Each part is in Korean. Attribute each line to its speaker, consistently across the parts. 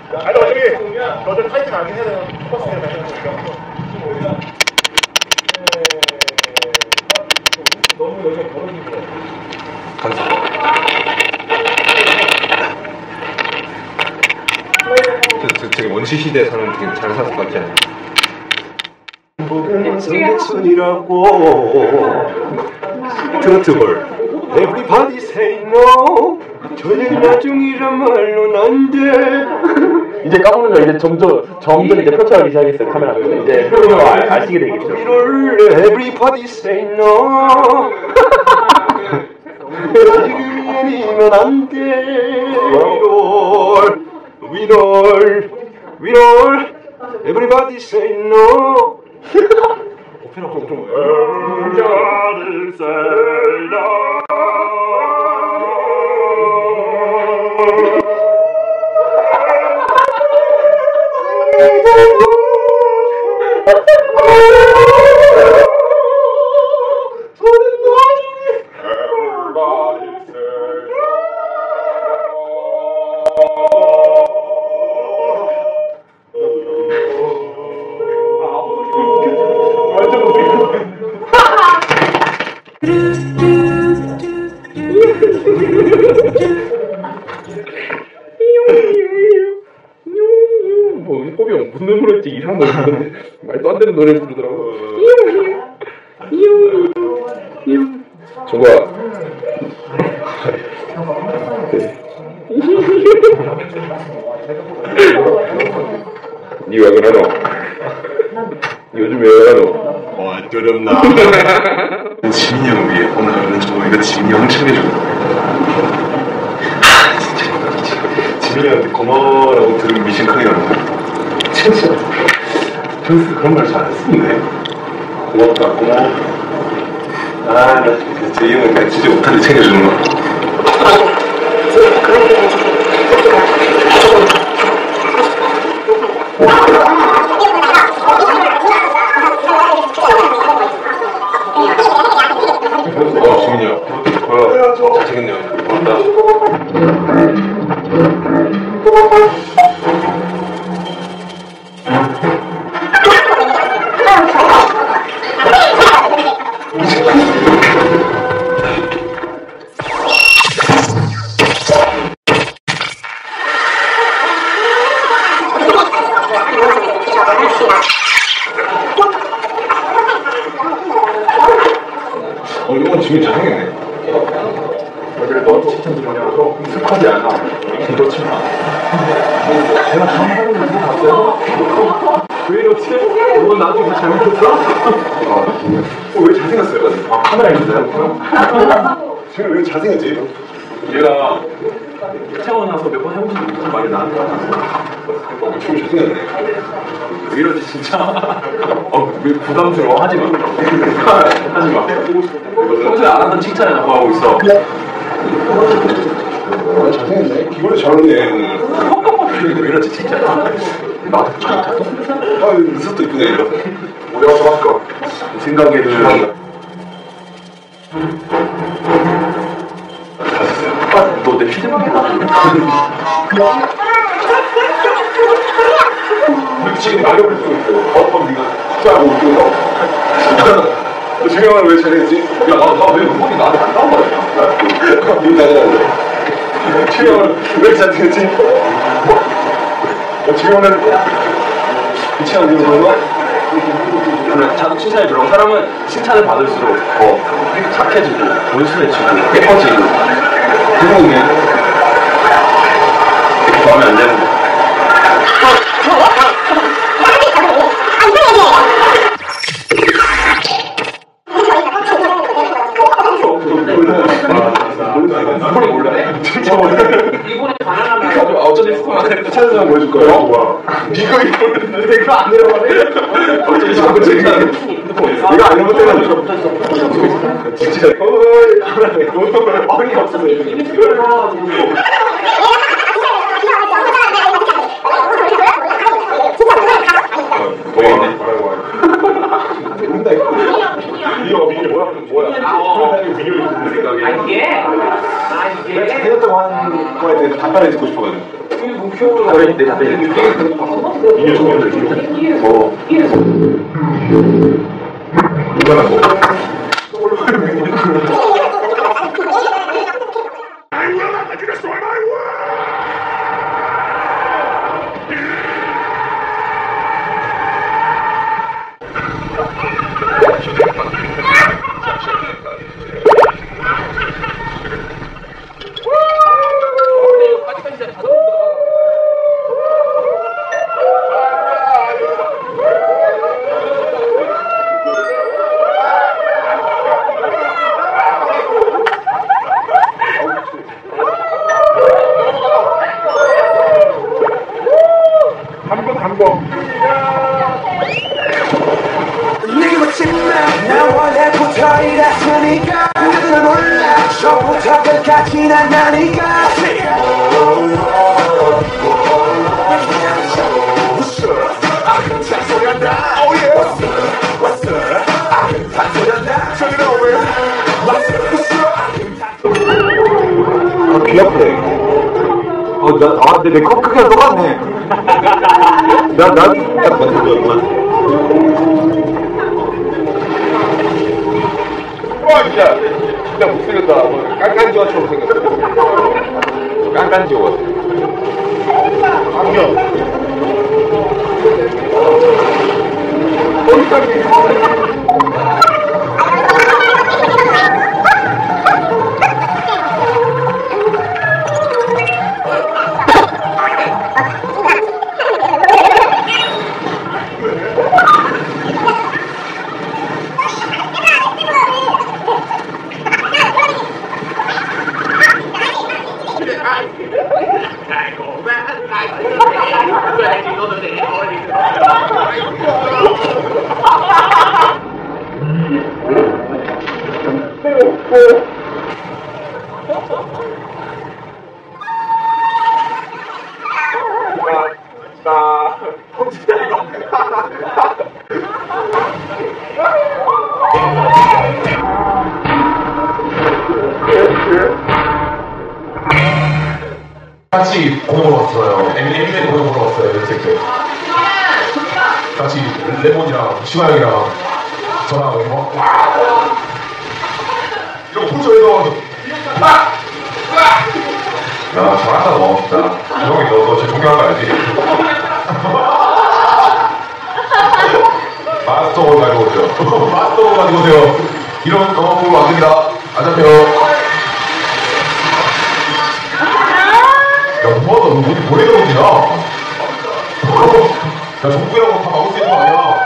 Speaker 1: 아니 어차피 너들 타이틀 안 해야 되는 버스에 다니는 거니까. 너무 여기가 벌어지고.
Speaker 2: 되게 원시 시대에 사는 되게 잘 살았을 것 같지 않아요?
Speaker 3: 성백순이라고 트로트볼 Everybody say no 저녁 나중이란 말로는 안돼.
Speaker 4: 이제 까먹는 거 이제 점점 이제 펼쳐가기 시작했어요. 카메라 이제 흐름을 아시게 되겠죠.
Speaker 3: Everybody say no 지금이면 안돼. 위롤 Everybody say no. 오페라 좀
Speaker 1: Everybody say no.
Speaker 4: 뭐 호비 형 무슨 노래 부르지 이상한 노래 부르는데 말도 안 되는 노래 부르더라고. 정과 니 왜 그러노? 요즘 왜 그러노?
Speaker 3: 어쩌렵나. 지민이 형 위해 오늘 저희가 지민이 형 챙겨주고 지민이 형한테 고마워라고 들은 미신 크게 하는 거야. 진짜 평소에 그런 말 잘 안 쓰는데 고맙다 고마워. 나 진짜 이 형은 진짜 못하는데 챙겨주는 거야. 지민이 형 잘생겼네요. 고맙다. 이건 지금 잘생겼네.
Speaker 1: 그래 너한테 칭찬드리냐고 익숙하지 않아. 그렇지 마. 내가 잘못하고 있는 거 같아요? 왜 이러지? 너 나한테 뭐 잘못했어?
Speaker 3: 왜 잘생겼어요?
Speaker 1: 카메라 있어요?
Speaker 3: 지금 왜 잘생겼지?
Speaker 1: 얘가 태어나서 나서 몇 번 해보지도 못한 말이 나한테 하나.
Speaker 3: 지금 잘생겼네.
Speaker 1: 왜 이러지 진짜? 왜 부담스러워? 하지 마. 하지 마. 평소에 안 하던 칭찬을 자꾸 하고 있어.
Speaker 3: 잘생겼네. 기분이 잘 어울리네.
Speaker 1: 왜 이러지 진짜? 나한테 칭찬?
Speaker 3: 눈썹도 이쁘네. 우리 와서 할까?
Speaker 1: 생각에는 너 내 휴대폰
Speaker 3: 우리 지금 낙엽을 쓰고 있어. 네가 투자하고 웃기고 너 지명을 왜 잘했지?
Speaker 1: 야, 나왜 음악이 나한테 안 나온 거야?
Speaker 3: 이거 잘해야 지명을 왜 잘했지? 지명은 미치한 이유 그런 거?
Speaker 1: 자꾸 칭찬이 들어온 사람은 칭찬을 받을수록 더 착해지고 온순해지고 예뻐지고
Speaker 3: 그러네.
Speaker 1: 이렇게 마음에 안 되는데.
Speaker 4: 이번에 바나나
Speaker 1: 어쩌지 싶으면
Speaker 3: 찾아서 한번 보여줄 거예요.
Speaker 1: 네가 이거는 내가 안 해봐네. 어쩌지 자꾸 칭찬을
Speaker 3: 내가 안 해볼 때는 진짜 어이가 없어서
Speaker 1: 보이네.
Speaker 3: 이거 비밀 뭐야? 비밀 생각에
Speaker 4: 이게
Speaker 3: 내가 잘생겼다고 하는 거에 대해서 답변을 듣고 싶어가지고
Speaker 4: 우리 내 잡에
Speaker 3: 이게 중요해. 이거는 뭐?
Speaker 5: 내게 멋지면 난 원래부터 이랬으니까 우리들은 몰라 처음부터 끝까지 난 나니까
Speaker 1: 귀 아프네. 근데 내 컵 크기랑 똑같네. 딱 맞는 와, 진짜 못생겼다. 깐깐지와처럼 생겼어. 깐깐지와. 안경.
Speaker 3: 같이 공연 보러 왔어요. 에미넴 공연 보러 왔어요. 연습생 때. 같이 레몬이랑 시바형이랑 저랑 뭐 이런 풍조에서 야 잘한다 너 진짜. 형이 너 진짜 존경한 거 알지? 마스터 가지고 오세요. 마스터 가지고 오세요. 이런 거 안 됩니다. 안 잡혀요. 야, 뭐하다, 너 어디 모래 들어오냐? 야, 정부라고 다 막을 수 있는 거 아니야?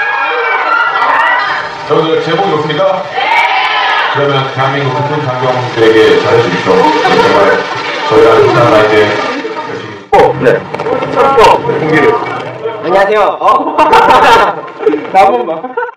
Speaker 3: 여러분들, 제목이 좋습니까? 네! 그러면 대한민국 국군 장병들에게 잘해주십시오. 정말, 저희가 인사나 이제 열심히.
Speaker 4: 네. 공기를. 안녕하세요. 나 한 번만.